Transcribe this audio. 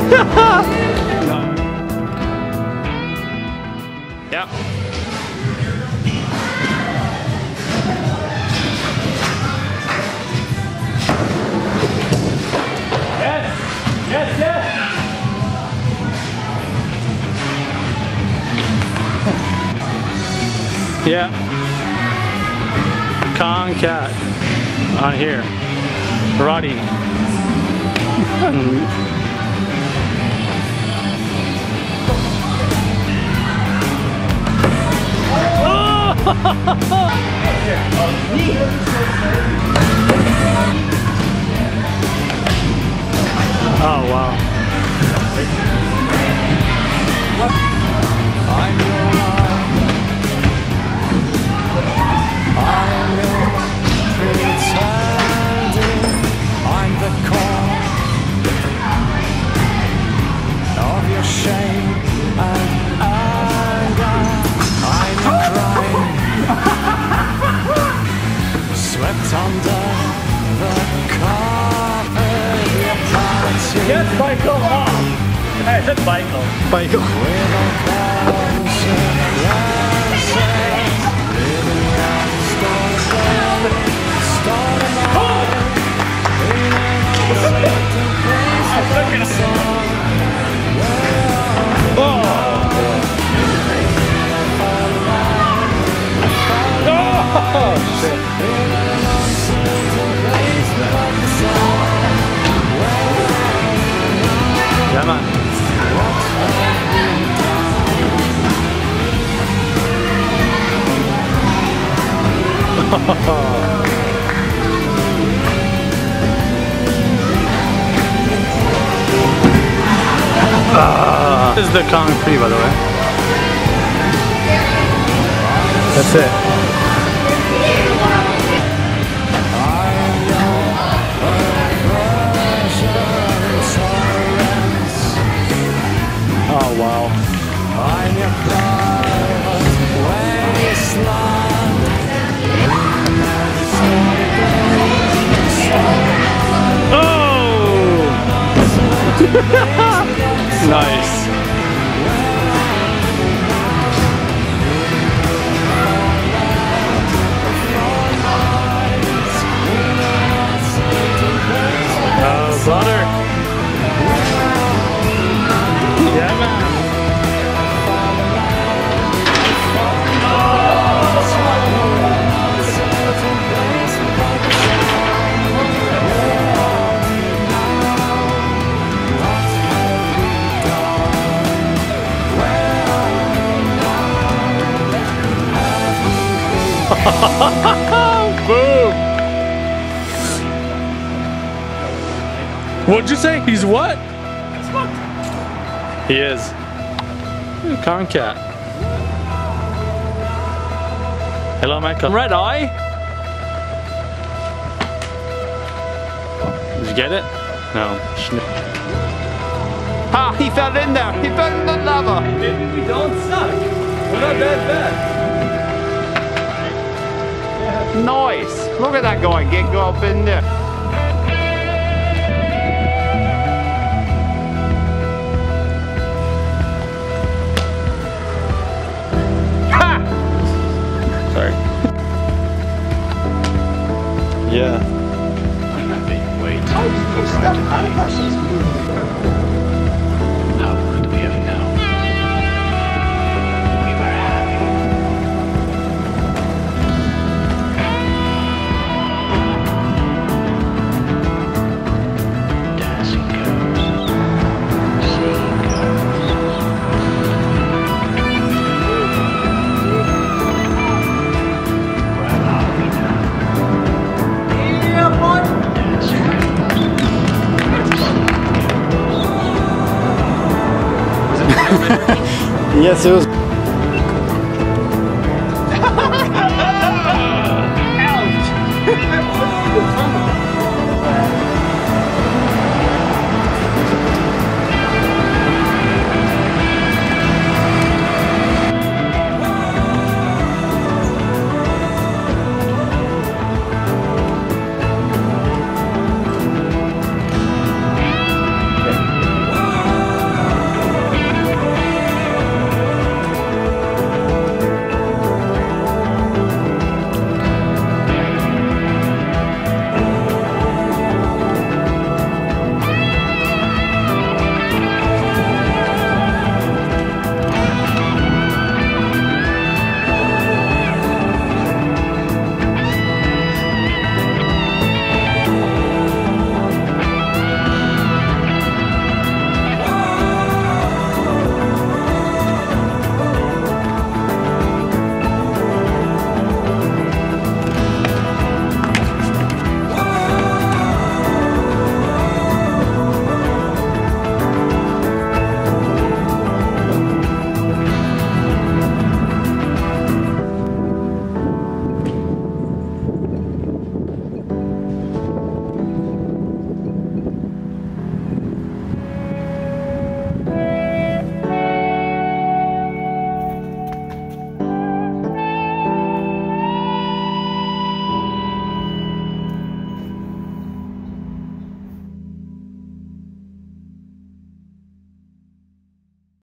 Yep. Yes, yes. Yeah. Con cat on here. Roddy. Oh wow. I'm your love. I'm your pretending. I'm the core of your shame and anger. I'm your crime, swept under the carpet. Your party. Yes, Michael. Hey, that's Michael. Michael. Yeah, man. This is the Kong Free, by the way. That's it. Oh wow. I'm your private wasteland. Oh! Nice. Butter. Yeah, man. Boom! What'd you say? He's what? He's what? He is. Con cat. Hello, Michael. Red eye? Did you get it? No. Ah, he fell in there. He fell in the lava. Maybe we don't suck. We're not that bad. Nice. Look at that guy get go up in there. Ha! Sorry. Yeah. Wait. How could we have known? We were happy. Dancing girls, singing girls. Where are we now? Yeah, boy. Dancing girls. Yes, it was.